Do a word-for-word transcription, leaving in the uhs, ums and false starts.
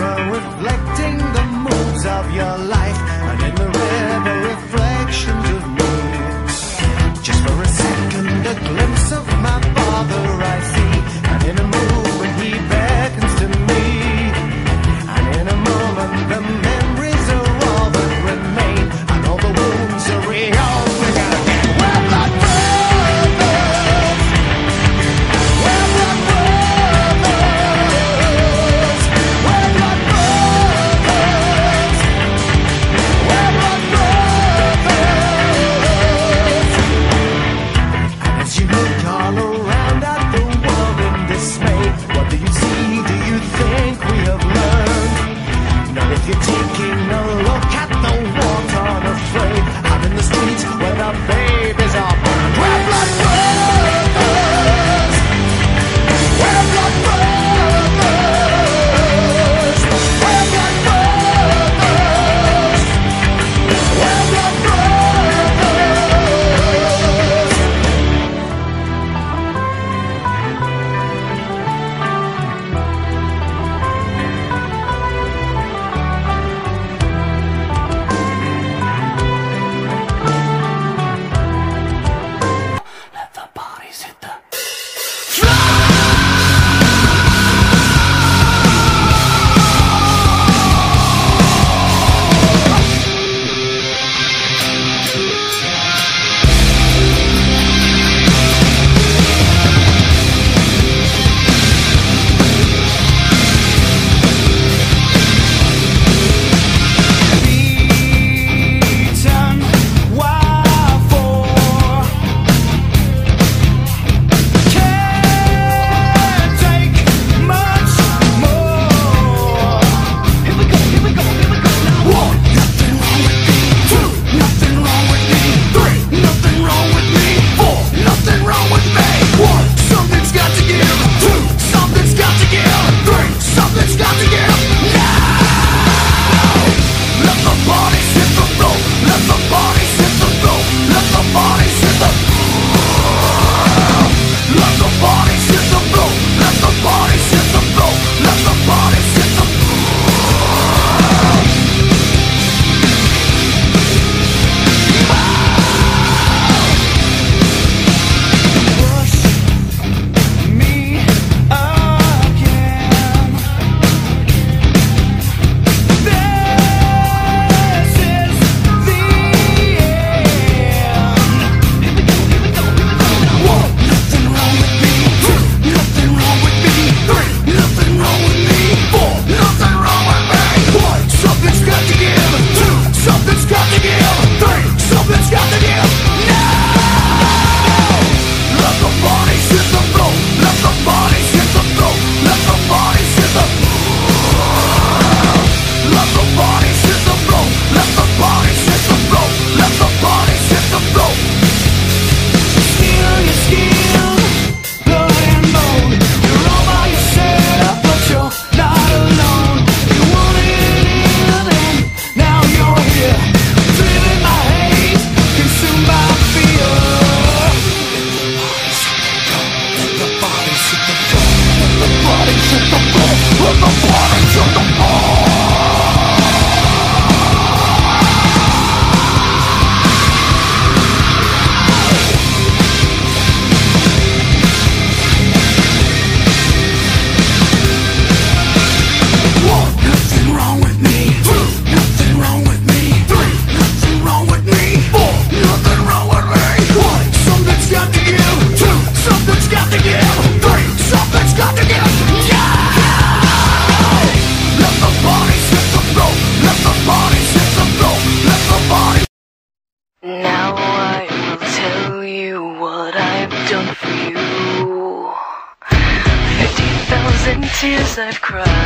mirror reflecting the moves of your life, and in the river reflections of me. Just for a second a glimpse of my father I see, and in a movement he beckons to me, and in a moment the memories are all that remain, and all the wounds are reopening again. We're blood brothers, we're blood brothers, we're blood brothers, we're blood brothers. And as you look all around at the world in dismay, what do you see? Do you think we have learned? Not if you're taking a look at the war-torn afraid, out in the streets where the babies are burned. We're blood brothers, we're blood brothers, we're blood brothers, we're blood brothers. Let the bodies hit the beaten. Why for? Can't take much more. Here we go, here we go, here we go now. One, nothing wrong with me. Two, nothing wrong with me. Three, nothing wrong with me. Four, nothing wrong with me. One, something's got to give. Two, something's got to give. Three, something's got to give. Now, let the bodies hit the floor. Let the bodies hit the floor. Let the bodies hit the Let the bodies hit the floor. Let the bodies hit the floor. Let the bodies hit the Push me again. This is the end. Here we go, here we go, here we go now. One, nothing wrong with me. Two, nothing wrong with me. Three, nothing wrong with me. Four, nothing wrong with me. One, something's got to give. Two, something's got to give. Three, something's got to give. Now, let the bodies hit the floor. Let the bodies hit the floor. Let the bodies hit the Let the bodies hit the floor. Let the bodies hit the floor. Let the bodies hit the floor. Steal your skill, blood and bone. You're all by yourself, but you're not alone. You wanted it in, and now you're here. Driven by hate, consumed by fear. Let the bodies hit the floor. Let the bodies hit the floor. Let the bodies hit the floor. One, nothing wrong with me. Two, nothing wrong with me. Three, nothing wrong with me. Four, nothing wrong with me. One, something's got to give. Two, something's got to give. Three, something's got to give. Yeah! Let the bodies hit the floor. Let the bodies hit the floor. Let the bodies. Now I will tell you what I've done for you. Fifty thousand tears I've cried.